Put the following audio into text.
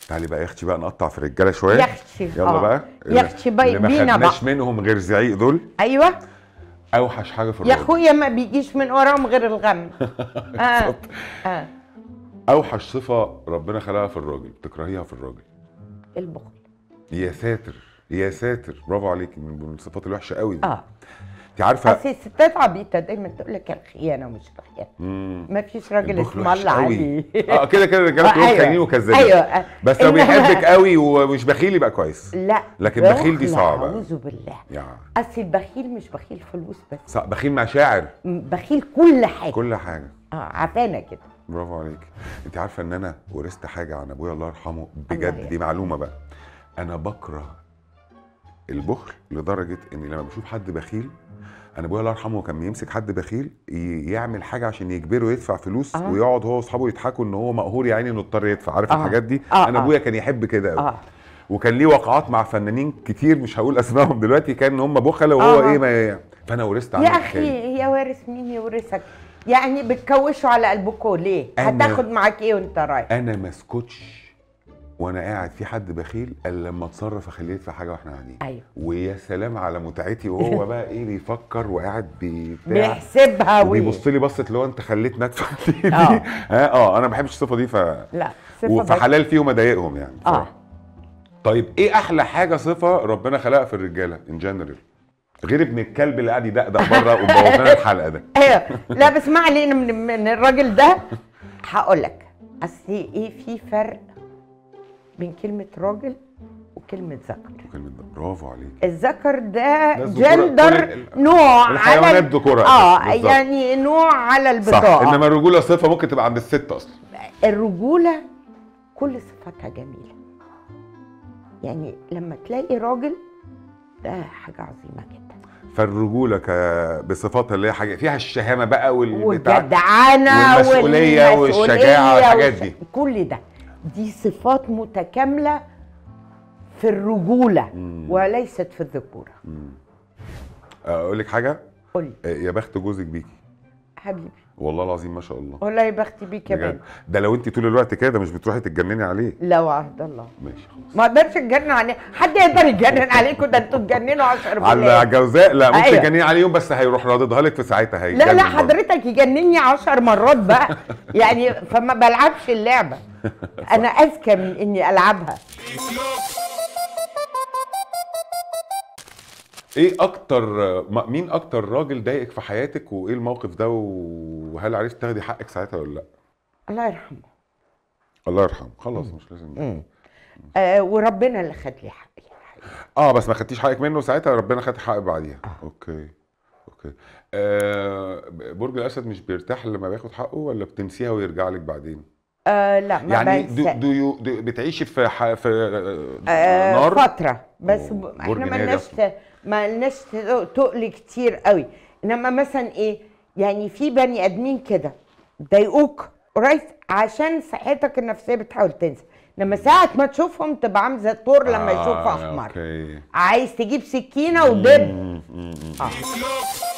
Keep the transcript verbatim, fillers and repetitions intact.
تعالي بقى يا اختي بقى نقطع في الرجاله شويه. يا اختي يلا آه. بقى يا اختي بقى اللي ما بينا بقى خدناش منهم غير زعيق دول. ايوه اوحش حاجه في يا الراجل. اخويا ما بيجيش من وراهم غير الغم. اه اه اوحش صفه ربنا خلقها في الراجل تكرهيها في الراجل. البخل. يا ساتر يا ساتر، برافو عليكي، من الصفات الوحشه قوي دي. اه انت عارفه بس الستات عبيطه دايما تقول لك الخيانه ومش الخيانه. ما فيش راجل البخل اسمه وحش الله قوي. عليه. اه كده كده الرجاله كلهم خاينين وكذابين. ايوه بس لو إنما- بيحبك قوي ومش بخيل يبقى كويس. لا لكن بخيل دي بخل، صعبه. اعوذ بالله. يعني اصل البخيل مش بخيل فلوس بس، صح، بخيل مشاعر، بخيل كل حاجه. كل حاجه. اه عفانه كده. برافو عليك. انت عارفه ان انا ورثت حاجه عن ابويا الله يرحمه الله بجد، دي يرحمه. معلومه بقى. انا بكره البخل لدرجه اني لما بشوف حد بخيل، انا ابويا الله يرحمه كان يمسك حد بخيل ي- يعمل حاجه عشان يجبره يدفع فلوس آه. ويقعد هو واصحابه يضحكوا ان هو مقهور يا عيني انه اضطر يدفع، عارف آه. الحاجات دي. آه. انا آه. ابويا كان يحب كده قوي. اه وكان ليه وقعات مع فنانين كتير مش هقول اسمائهم دلوقتي، كان هم بخله وهو آه. ايه ما، فانا ورثت عنه يا الحكاية دي. اخي يا وارث مين يورثك؟ يعني بتكوشوا على قلبكوا ليه؟ أنا- هتاخد معاك ايه وانت رايح؟ انا ما اسكتش وانا قاعد في حد بخيل الا لما اتصرف اخليه يدفع حاجه واحنا قاعدين. ايوه ويا سلام على متعتي وهو بقى ايه بيفكر وقاعد بيبتاع بيحسبها وبيبص لي بصه اللي هو انت خليتني ادفع دي. آه. ها اه انا ما بحبش الصفه دي. ف لا صفة بس. وفحلال فيهم اضايقهم يعني اه بصراحه. طيب ايه احلى حاجه صفه ربنا خلقها في الرجاله ان جنرال غير ابن الكلب اللي قاعد يدقدق بره ومبوظ لنا الحلقه ده؟ ايوه لا بس ما علينا من, من الراجل ده. هقول لك اصل ايه، في فرق بين كلمه راجل وكلمه ذكر. كلمه ده برافو عليك. الذكر ده ده الذكورة، جندر كل ال- نوع الحيوانات على ذكورة اه بالظبط. يعني نوع على صح، البطاقه. انما الرجوله صفه ممكن تبقى عند الست اصلا. الرجوله كل صفاتها جميله، يعني لما تلاقي راجل ده حاجه عظيمه جدا. فالرجوله ك... بصفاتها اللي هي حاجه فيها الشهامه بقى والبتاع والجدعنه والمسؤوليه والشجاعه والحاجات دي، كل ده دي صفات متكامله في الرجوله مم. وليست في الذكوره. مم. اقول لك حاجه، قولي يا بخت جوزك بيكي حبيبي، والله العظيم ما شاء الله. والله يا بختي بيك يا بجد. بنت. ده لو انت طول الوقت كده مش بتروحي تتجنني عليه. لا وعهد الله ماشي خلاص. ما اقدرش اتجنن عليه، حد يقدر يتجنن عليكم؟ ده انتوا تجننوا عشر على بالله. الجوزاء لا ممكن أيوة. تجنني عليه يوم بس هيروح راددها لك في ساعتها هيجنن لا لا برضه. حضرتك يجنني عشر مرات بقى يعني فما بلعبش اللعبه. انا اذكى من اني العبها. ايه اكتر م- مين اكتر راجل ضايقك في حياتك وايه الموقف ده، وهل عرفت تاخدي حقك ساعتها ولا لا؟ الله يرحمه. الله يرحمه، خلاص مش لازم. امم آه وربنا اللي خد لي حقي. اه بس ما خدتيش حقك منه ساعتها، ربنا خد حقك بعديها. آه. اوكي اوكي. آه برج الاسد مش بيرتاح لما بياخد حقه ولا بتنسيها ويرجع لك بعدين؟ آه لا ما يعني بنسى. دو, دو, يو دو بتعيشي في ح... في آه نار فتره بس أوه. ب... برج احنا ناري مالناش أصلاً. مالناش تقل كتير قوي، انما مثلا ايه يعني في بني ادمين كده ضايقوك قريب عشان صحتك النفسيه بتحاول تنسى، انما ساعه ما تشوفهم تبقى عامل زي الطور لما يشوف آه احمر. اوكي. عايز تجيب سكينه ودب. مم، مم، مم. آه.